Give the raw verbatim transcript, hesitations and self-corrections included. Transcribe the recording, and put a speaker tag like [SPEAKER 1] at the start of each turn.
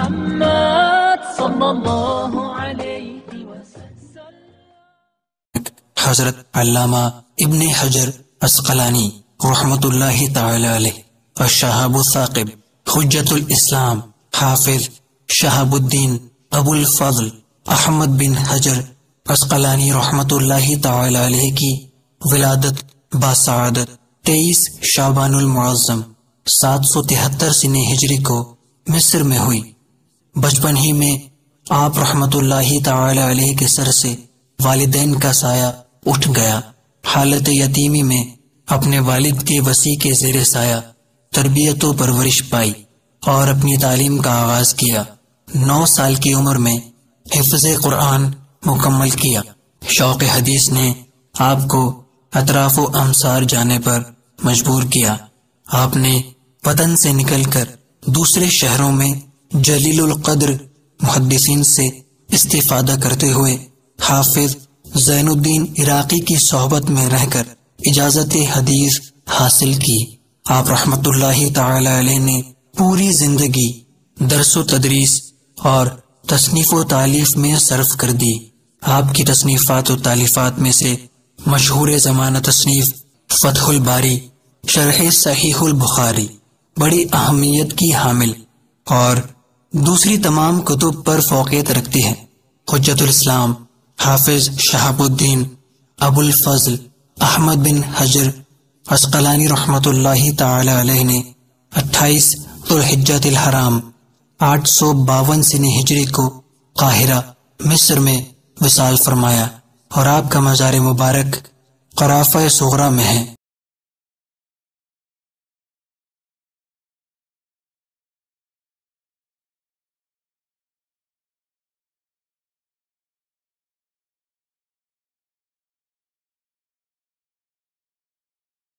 [SPEAKER 1] محمد صلی اللہ علیہ وسلم.
[SPEAKER 2] حضرت علامہ ابن حجر عسقلانی رحمت اللہ تعالی علیہ الشہاب الثاقب حجت الاسلام حافظ شہاب الدین ابو الفضل احمد بن حجر عسقلانی رحمت اللہ تعالی علیہ کی ولادت باسعادت تیئیس شعبان المعظم سات سو تہتر سن ہجری کو مصر میں ہوئی. بچپن ہی میں آپ رحمت اللہ تعالی علیہ کے سر سے والدین کا سایہ اٹھ گیا. حالت یتیمی میں اپنے والد کے وصی کے زیر سایہ تربیت و پرورش پائی اور اپنی تعلیم کا آغاز کیا. نو سال کی عمر میں حفظ قرآن مکمل کیا. شوق حدیث نے آپ کو اطراف و امصار جانے پر مجبور کیا. آپ نے وطن سے نکل کر دوسرے شہروں میں جلیل القدر محدثین سے استفادہ کرتے ہوئے حافظ زین الدین عراقی کی صحبت میں رہ کر اجازت حدیث حاصل کی. آپ رحمت اللہ تعالی علیہ نے پوری زندگی درس و تدریس اور تصنیف و تالیف میں صرف کر دی. آپ کی تصنیفات و تالیفات میں سے مشہور زمانہ تصنیف فتح الباری شرح صحیح البخاری بڑی اہمیت کی حامل اور دوسری تمام کتب پر فوقیت رکھتی ہے. حجت الاسلام حافظ شہاب الدین ابو الفضل احمد بن حجر عسقلانی رحمت اللہ تعالی علیہ نے اٹھائیس ذوالحجۃ الحرام آٹھ سو باون سن ہجری کو قاہرہ مصر میں وصال فرمایا اور آپ کا مزار مبارک قرافہ صغرا میں ہے.